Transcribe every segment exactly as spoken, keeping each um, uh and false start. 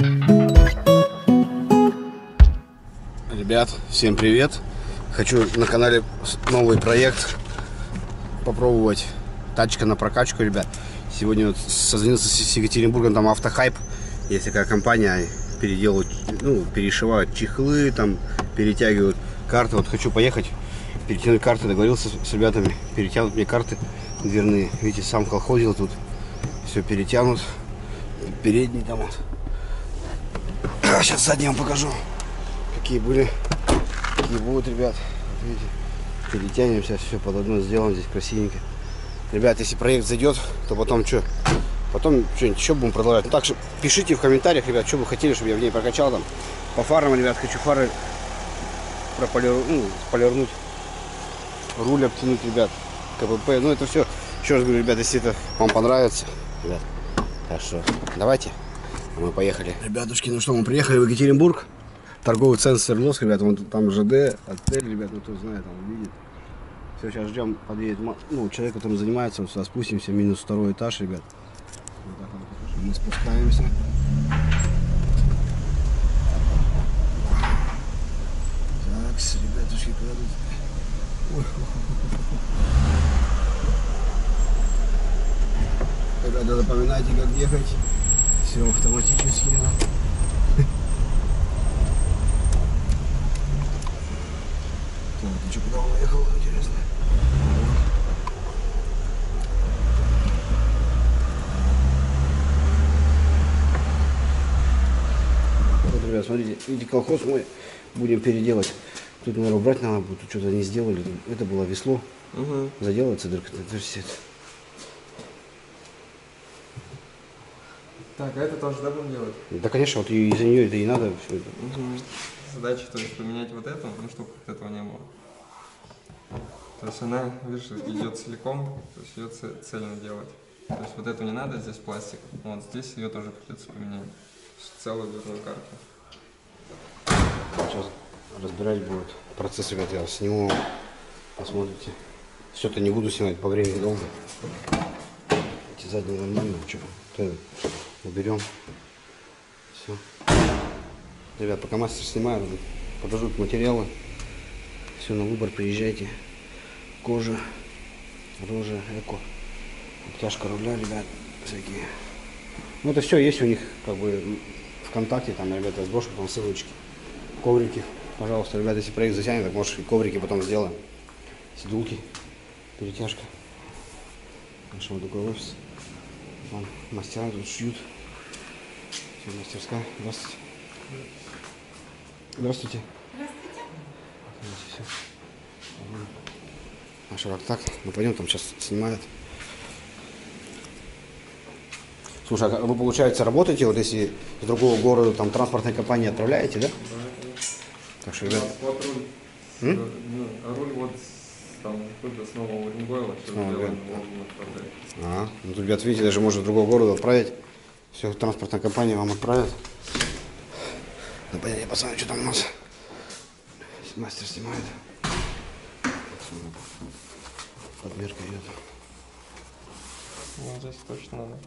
Ребят, всем привет! Хочу на канале новый проект попробовать. Тачка на прокачку, ребят. Сегодня вот созвонился с Екатеринбургом, там Автохайп. Есть такая компания, переделывают, ну, перешивают чехлы, там перетягивают карты. Вот хочу поехать, перетянуть карты. Договорился с ребятами, перетянут мне карты дверные. Видите, сам колхозил тут. Все перетянут. Передний там вот. Сейчас задний вам покажу. Какие были, какие будут, ребят. Вот видите, перетянем сейчас, все под одно сделаем здесь красивенько. Ребят, если проект зайдет, то потом что? Потом что-нибудь еще будем продолжать. Ну, так что пишите в комментариях, ребят, что вы хотели, чтобы я в ней прокачал там. По фарам, ребят, хочу фары прополиру, ну, полирнуть, руль обтянуть, ребят, КПП. Ну, это все. Еще раз говорю, ребят, если это вам понравится, ребят. Так что давайте, мы поехали. Ребятушки, ну что, мы приехали в Екатеринбург. Торговый центр Свердловск, ребят, вон там ЖД, отель, ребят, ну кто знает, там видит. Все, сейчас ждем, подъедет, ну, человек, который занимается, вот сюда спустимся, минус второй этаж, ребят. Вот так вот, мы спускаемся. Так, ребятушки, куда тут? Ребята, запоминайте, как ехать. Все автоматически. Ты что, куда он уехал, интересно? Вот, ребят, смотрите, видите, колхоз мой будем переделать. Тут, наверное, убрать надо будет, тут что-то не сделали. Это было весло. Угу. Заделывается дырка. Так, а это тоже, да, будем делать? Да, конечно, вот из-за нее это и надо все это. Угу. Задача, то есть, поменять вот эту, ну, чтобы этого не было. То есть она, видишь, идет целиком, то есть ее цельно делать. То есть вот эту не надо, здесь пластик. Вот здесь ее тоже придется поменять. Целую дверную карту. Сейчас разбирать будет процесс, ребят, я сниму, посмотрите. Все-то не буду снимать по времени долго. Эти задние нормально, что? Уберем. Все. Ребят, пока мастер снимает, подождут материалы. Все, на выбор приезжайте. Кожа, рожа, эко, обтяжка руля, ребят, всякие. Ну это все есть у них, как бы, ВКонтакте, там, ребята, сброшу потом ссылочки. Коврики, пожалуйста, ребята, если проект затянет, так может и коврики потом сделаем. Сидулки, перетяжка. Наш вот такой офис. Вон, мастера тут шьют. Все, мастерская. Здравствуйте. Здравствуйте. Здравствуйте. Наш так, ну пойдем, там сейчас снимают. Слушай, а вы, получается, работаете, вот если с другого города, там, транспортной компании отправляете, да? Да. Так что, ребят... Вот руль. М? Ну, руль вот там с нового Уренгоя, все сделаем, отправлять. А, ну тут, ребят, видите, даже можно с другого города отправить. Все, транспортная компания вам отправит. Ну, понятно, я посмотрю, что там у нас. Мастер снимает. Подмерка идет. Ну, здесь точно надо.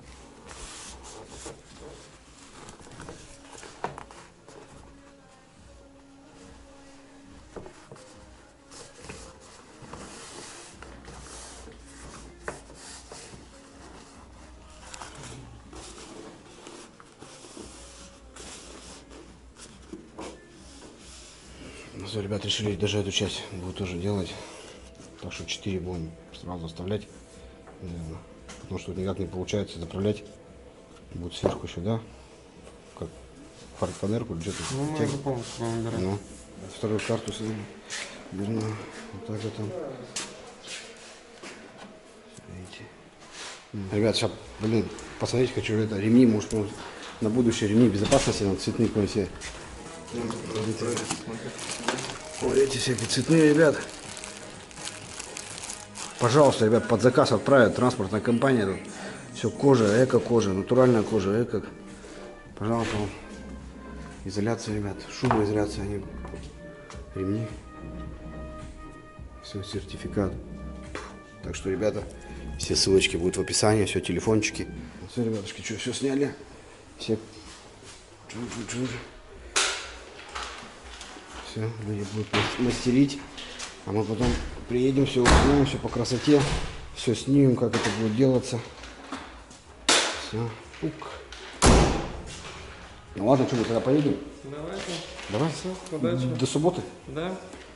Ну, все, ребят, решили даже эту часть будут тоже делать. Так что четыре будем сразу оставлять, наверное. Потому что никак не получается заправлять. Будет сверху еще, да? Как фарт-панерку или что-то. Ну, мы уже полностью будем убирать. Ну, вторую карту берем. Вот так вот там. Видите. Ребят, сейчас, блин, посмотреть хочу, это ремни, может, на будущее ремни безопасности, нам цветные какие-нибудь все. Вот эти всякие цветные, ребят. Пожалуйста, ребят, под заказ отправят транспортная компания. Тут все кожа, эко-кожа, натуральная кожа, эко. Пожалуйста, изоляция, ребят, шумоизоляция, они ремни. Все, сертификат. Так что, ребята, все ссылочки будут в описании, все, телефончики. Все, ребятушки, что, все сняли. Все Чуть-чуть. Все, люди будут мастерить. А мы потом приедем, все узнаем, все по красоте. Все снимем, как это будет делаться. Все. Ук. Ну ладно, что, мы тогда поедем? Давайте. Давай. Все, удачи. До субботы? Да.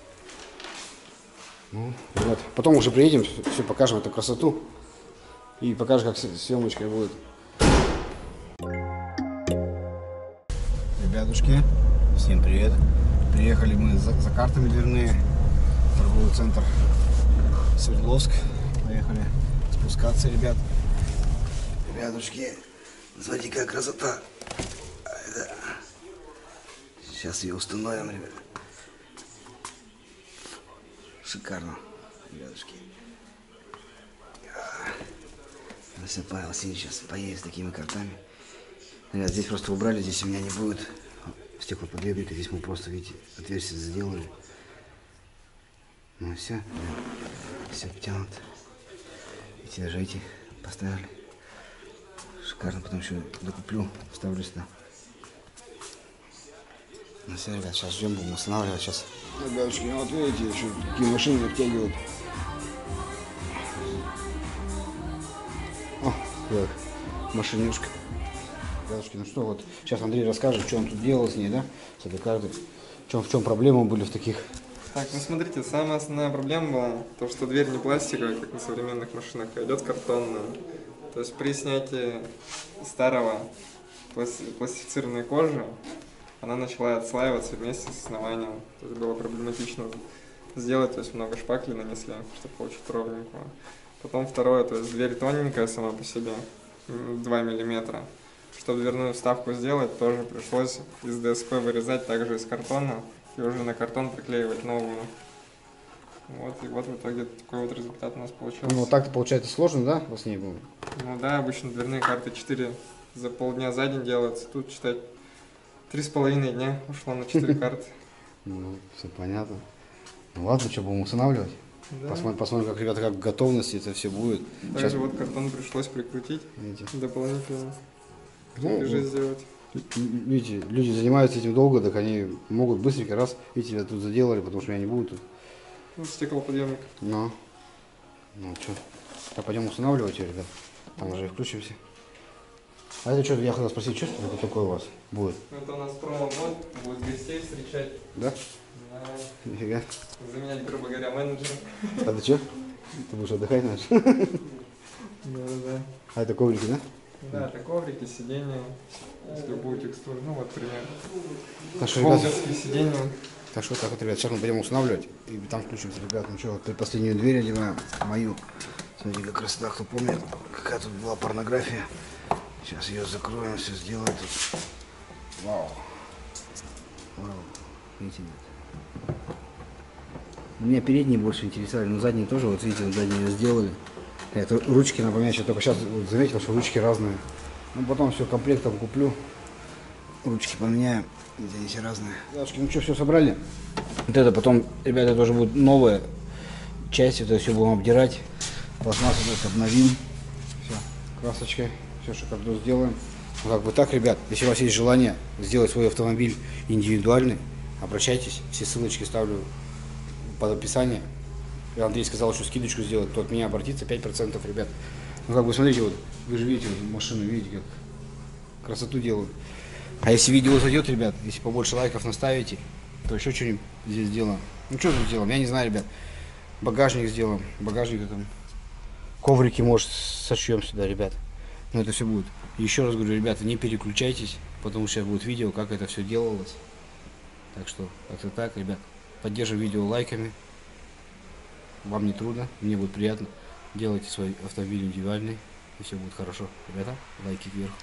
Ну, ребят, потом уже приедем, все покажем эту красоту. И покажем, как съемочка будет. Ребятушки, всем привет. Приехали мы за, за картами дверные. Торговый центр Свердловск. Поехали спускаться, ребят. Ребятушки, смотрите, какая красота. Сейчас ее установим, ребят. Шикарно, ребятушки. Засыпал сейчас поесть с такими картами. Ребят, здесь просто убрали, здесь у меня не будет стеклоподъемника. Здесь мы просто, видите, отверстие сделали. Ну все, все обтянуто. Видите, даже эти поставили. Шикарно, потом еще докуплю, вставлю сюда. Ну все, ребят, сейчас ждем, будем устанавливать сейчас. Ребятушки, ну вот видите, еще такие машины втягивают. О, так, машинюшка. Ребятушки, ну что, вот сейчас Андрей расскажет, что он тут делал с ней, да, с этой картой. В чем, в чем проблемы были в таких. Так, ну смотрите, самая основная проблема была то, что дверь не пластиковая, как на современных машинах, а идет картонная. То есть при снятии старого пласти пластифицированной кожи она начала отслаиваться вместе с основанием. То есть было проблематично сделать, то есть много шпаклей нанесли, чтобы получить ровненького. Потом второе, то есть дверь тоненькая сама по себе, два миллиметра. Чтобы дверную вставку сделать, тоже пришлось из ДСП вырезать, также из картона, и уже на картон приклеивать новую. Вот, и вот в итоге такой вот результат у нас получился. Ну, так-то получается сложно, да, с ней было? Ну да, обычно дверные карты четыре за полдня за день делаются, тут, считай, три с половиной дня ушло на четыре карты. Ну, все понятно. Ну ладно, что, будем устанавливать? Да. Посмотрим, посмотрим, как, ребята, как в готовности это все будет. Также Сейчас... вот картон пришлось прикрутить, Видите? дополнительно. Ну, Крепежи вот. сделать. Видите, люди занимаются этим долго, так они могут быстренько раз, видите, я тут заделали, потому что меня не будет тут. Ну, стеклоподъемник. Ну, ну что, так пойдем устанавливать ее, ребят. Там уже и включимся. А это что, я хотел спросить, что это такое у вас будет? Это у нас промо-бот, будет гостей встречать. Да? Да. Нифига. Заменять, грубо говоря, менеджера. А ты что? Ты будешь отдыхать, знаешь? Да, да. А это коврики, да? Да, это коврики, сиденья, с любую текстуру, ну вот пример. Так что, ребят, Полдетские сиденья. так что так вот, ребят, сейчас мы пойдем устанавливать и там включимся, ребят. Ну что, вот последнюю дверь одеваем, мою. Смотрите, как красота, кто помнит, какая тут была порнография. Сейчас ее закроем, все сделаем тут. Вау. Вау. Видите, ребят. Меня передние больше интересовали, но задние тоже, вот видите, задние ее сделали. Это ручки, напоминаю, я только сейчас вот заметил, что ручки разные. Ну потом все комплектом куплю. Ручки поменяем. Здесь разные. Ребятушки, ну что, все собрали? Вот это потом, ребята, тоже будет новая часть. Это все будем обдирать. Пластмассу тут обновим. Все, красочкой. Все шикарно сделаем. Ну как бы так, ребят, если у вас есть желание сделать свой автомобиль индивидуальный, обращайтесь. Все ссылочки ставлю под описание. Андрей сказал, что скидочку сделать, то от меня обратиться пять процентов, ребят. Ну как бы смотрите, вот вы же видите, вот, машину, видите, как красоту делают. А если видео зайдет, ребят, если побольше лайков наставите, то еще что-нибудь здесь сделаем. Ну что тут сделаем, я не знаю, ребят. Багажник сделаем, багажник там, коврики, может, сошьем сюда, ребят. Но это все будет. Еще раз говорю, ребята, не переключайтесь, потому что сейчас будет видео, как это все делалось. Так что, как-то так, ребят, поддерживай видео лайками. Вам не трудно, мне будет приятно. Делайте свой автомобиль индивидуальный, и все будет хорошо. Ребята, лайки вверх.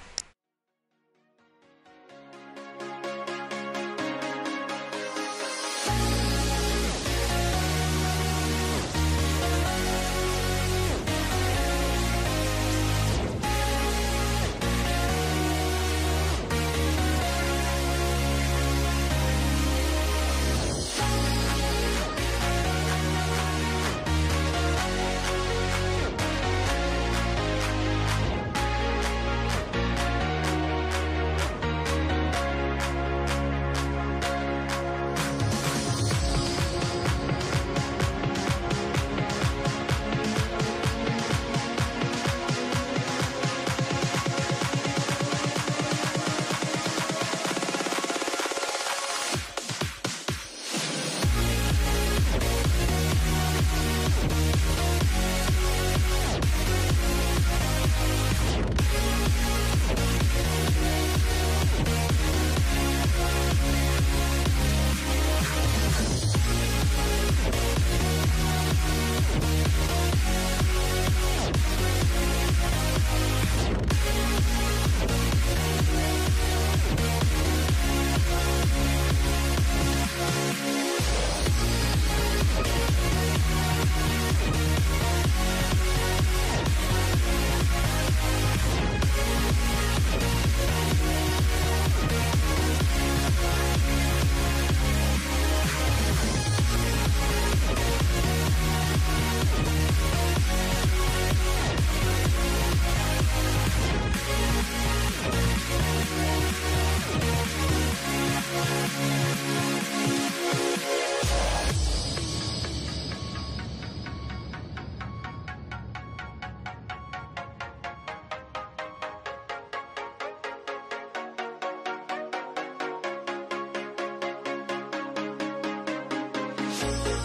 Пока.